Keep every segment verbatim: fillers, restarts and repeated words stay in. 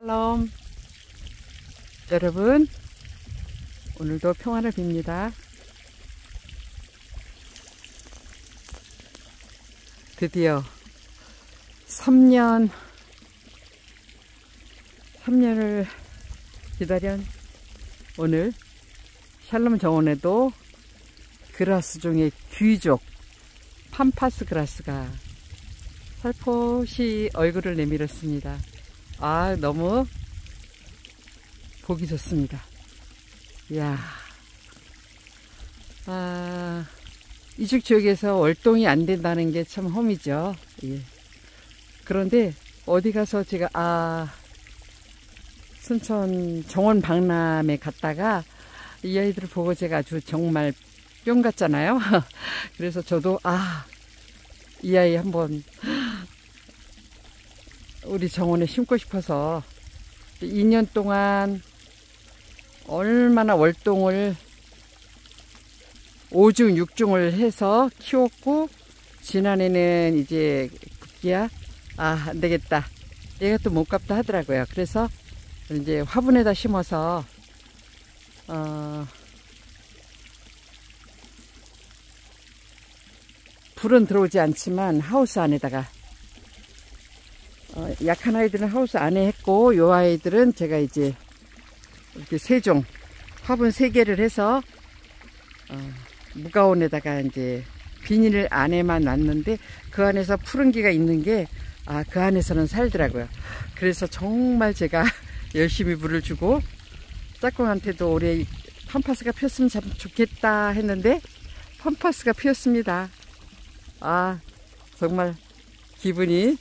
샬롬 여러분, 오늘도 평안을 빕니다. 드디어 삼 년 삼 년을 기다린 오늘 샬롬 정원에도 그라스 중에 귀족 팜파스 그라스가 살포시 얼굴을 내밀었습니다. 아, 너무 보기 좋습니다. 이야, 아, 이쪽 지역에서 월동이 안 된다는 게 참 험이죠. 예. 그런데 어디 가서 제가 아 순천 정원 박람회 갔다가 이 아이들을 보고 제가 아주 정말 뿅 같잖아요. 그래서 저도 아, 이 아이 한번 우리 정원에 심고 싶어서 이 년 동안 얼마나 월동을 오 중 육 중을 해서 키웠고, 지난해는 이제 급기야 아, 안 되겠다, 얘가 또 못 갚다 하더라고요. 그래서 이제 화분에다 심어서 어, 불은 들어오지 않지만 하우스 안에다가 어, 약한 아이들은 하우스 안에 했고, 요 아이들은 제가 이제 이렇게 세 종 화분 세 개를 해서 어, 무가온에다가 이제 비닐 안에만 놨는데 그 안에서 푸른기가 있는 게 아, 그 안에서는 살더라고요. 그래서 정말 제가 열심히 물을 주고 짝꿍한테도 올해 팜파스가 피었으면 참 좋겠다 했는데 팜파스가 피었습니다. 아, 정말 기분이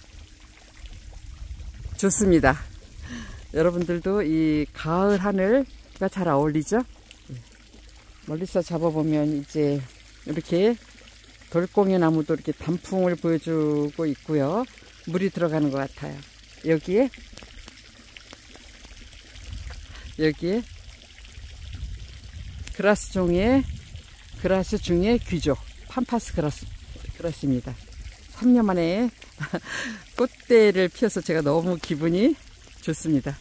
좋습니다. 여러분들도 이 가을 하늘과 잘 어울리죠? 멀리서 잡아보면 이제 이렇게 돌공의 나무도 이렇게 단풍을 보여주고 있고요. 물이 들어가는 것 같아요. 여기에 여기에 그라스 종의 그라스 중에 귀족 팜파스 그라스 그라스입니다. 삼 년 만에 꽃대를 피워서 제가 너무 기분이 좋습니다.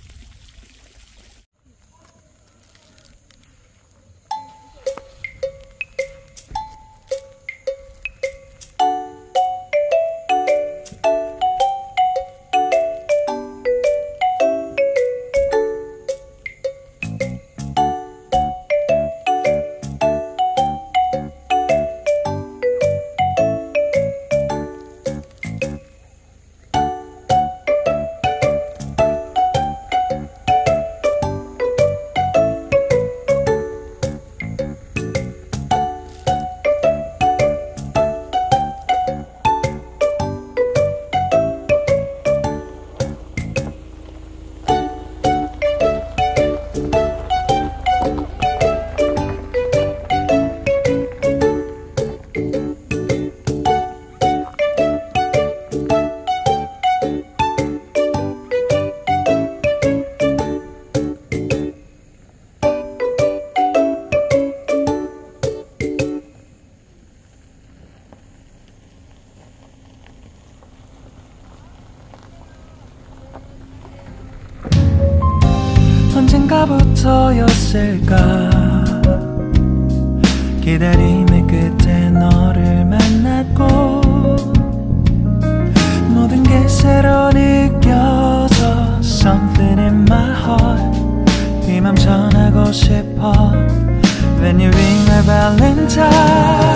언젠가부터였을까 기다림의 끝에 너를 만났고 모든 게 새로 느껴져 Something in my heart 이 맘 전하고 싶어 When you ring my valentine